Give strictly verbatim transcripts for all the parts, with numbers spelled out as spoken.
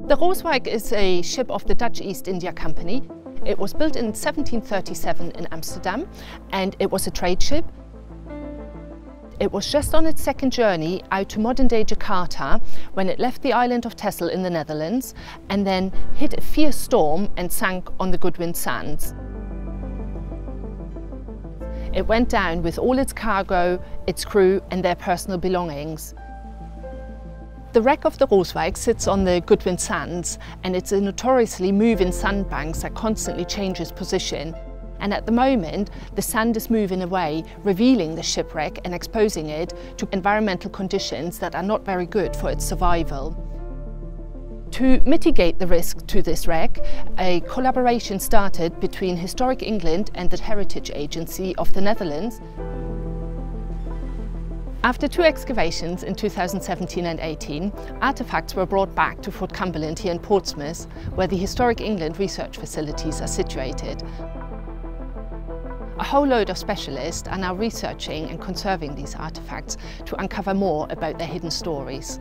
The Rooswijk is a ship of the Dutch East India Company. It was built in seventeen thirty-seven in Amsterdam and it was a trade ship. It was just on its second journey out to modern-day Jakarta when it left the island of Texel in the Netherlands and then hit a fierce storm and sank on the Goodwin Sands. It went down with all its cargo, its crew and their personal belongings. The wreck of the Rooswijk sits on the Goodwin Sands and it's a notoriously moving sandbanks that constantly changes position. And at the moment, the sand is moving away, revealing the shipwreck and exposing it to environmental conditions that are not very good for its survival. To mitigate the risk to this wreck, a collaboration started between Historic England and the Heritage Agency of the Netherlands. After two excavations in two thousand seventeen and eighteen, artefacts were brought back to Fort Cumberland here in Portsmouth, where the Historic England research facilities are situated. A whole load of specialists are now researching and conserving these artefacts to uncover more about their hidden stories.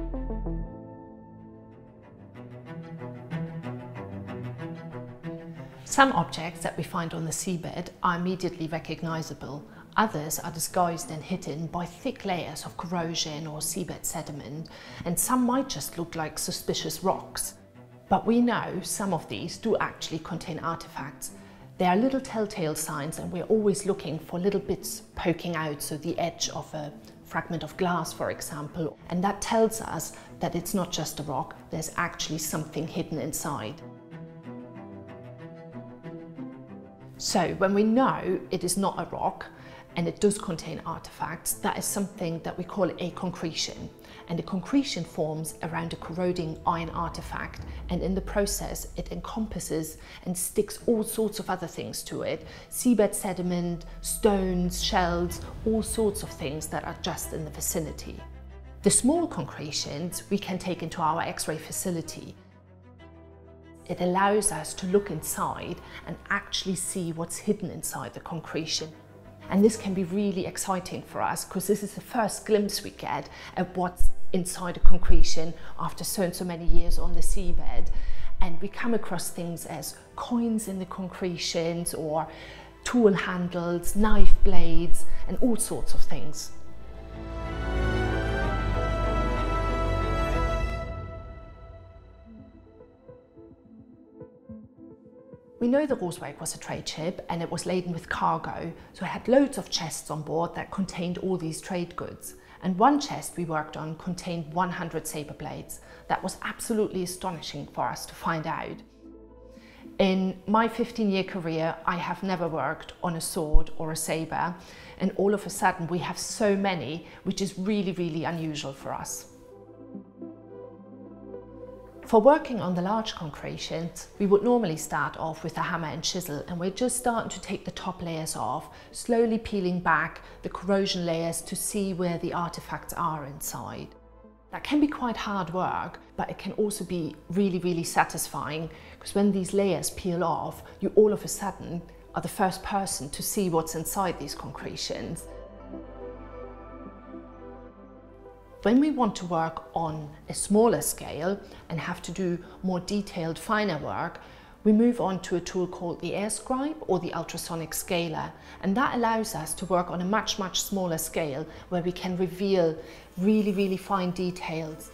Some objects that we find on the seabed are immediately recognizable. Others are disguised and hidden by thick layers of corrosion or seabed sediment, and some might just look like suspicious rocks. But we know some of these do actually contain artifacts. They are little telltale signs and we're always looking for little bits poking out, so the edge of a fragment of glass, for example, and that tells us that it's not just a rock, there's actually something hidden inside. So when we know it is not a rock, and it does contain artifacts, that is something that we call a concretion. And a concretion forms around a corroding iron artifact, and in the process it encompasses and sticks all sorts of other things to it. Seabed sediment, stones, shells, all sorts of things that are just in the vicinity. The small concretions we can take into our X-ray facility. It allows us to look inside and actually see what's hidden inside the concretion. And this can be really exciting for us because this is the first glimpse we get at what's inside a concretion after so and so many years on the seabed. And we come across things as coins in the concretions or tool handles, knife blades, and all sorts of things. We know the Rooswijk was a trade ship and it was laden with cargo, so it had loads of chests on board that contained all these trade goods. And one chest we worked on contained one hundred saber blades. That was absolutely astonishing for us to find out. In my fifteen year career, I have never worked on a sword or a saber, and all of a sudden we have so many, which is really, really unusual for us. For working on the large concretions, we would normally start off with a hammer and chisel, and we're just starting to take the top layers off, slowly peeling back the corrosion layers to see where the artifacts are inside. That can be quite hard work, but it can also be really, really satisfying, because when these layers peel off, you all of a sudden are the first person to see what's inside these concretions. When we want to work on a smaller scale and have to do more detailed, finer work, we move on to a tool called the air scribe or the ultrasonic scaler. And that allows us to work on a much, much smaller scale where we can reveal really, really fine details.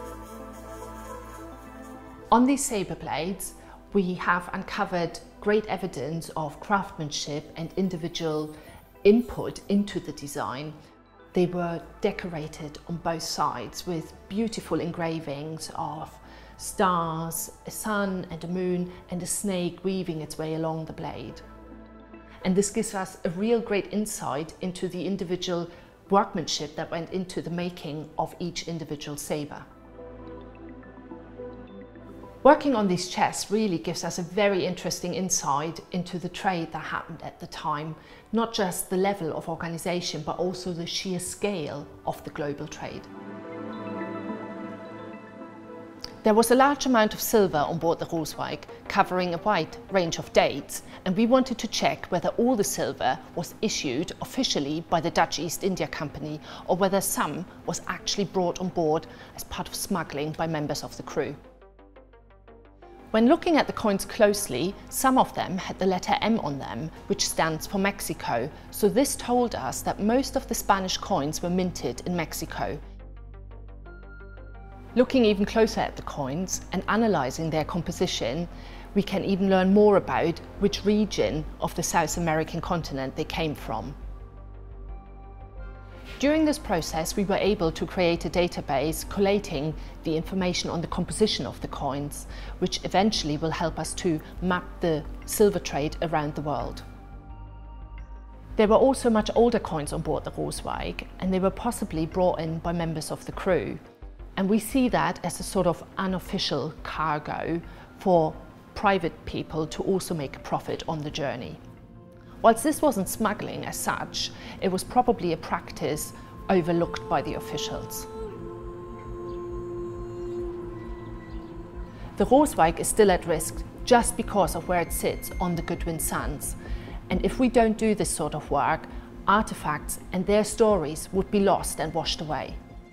On these saber blades, we have uncovered great evidence of craftsmanship and individual input into the design. They were decorated on both sides with beautiful engravings of stars, a sun and a moon, and a snake weaving its way along the blade. And this gives us a real great insight into the individual workmanship that went into the making of each individual saber. Working on these chests really gives us a very interesting insight into the trade that happened at the time, not just the level of organization, but also the sheer scale of the global trade. There was a large amount of silver on board the Rooswijk, covering a wide range of dates, and we wanted to check whether all the silver was issued officially by the Dutch East India Company or whether some was actually brought on board as part of smuggling by members of the crew. When looking at the coins closely, some of them had the letter M on them, which stands for Mexico, so this told us that most of the Spanish coins were minted in Mexico. Looking even closer at the coins and analysing their composition, we can even learn more about which region of the South American continent they came from. During this process, we were able to create a database collating the information on the composition of the coins, which eventually will help us to map the silver trade around the world. There were also much older coins on board the Rooswijk, and they were possibly brought in by members of the crew. And we see that as a sort of unofficial cargo for private people to also make a profit on the journey. Whilst this wasn't smuggling as such, it was probably a practice overlooked by the officials. The Rooswijk is still at risk just because of where it sits on the Goodwin Sands. And if we don't do this sort of work, artefacts and their stories would be lost and washed away.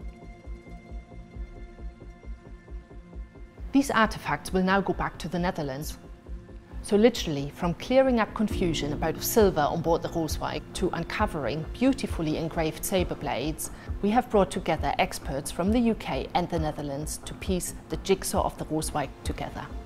These artefacts will now go back to the Netherlands. So literally, from clearing up confusion about silver on board the Rooswijk to uncovering beautifully engraved saber blades, we have brought together experts from the U K and the Netherlands to piece the jigsaw of the Rooswijk together.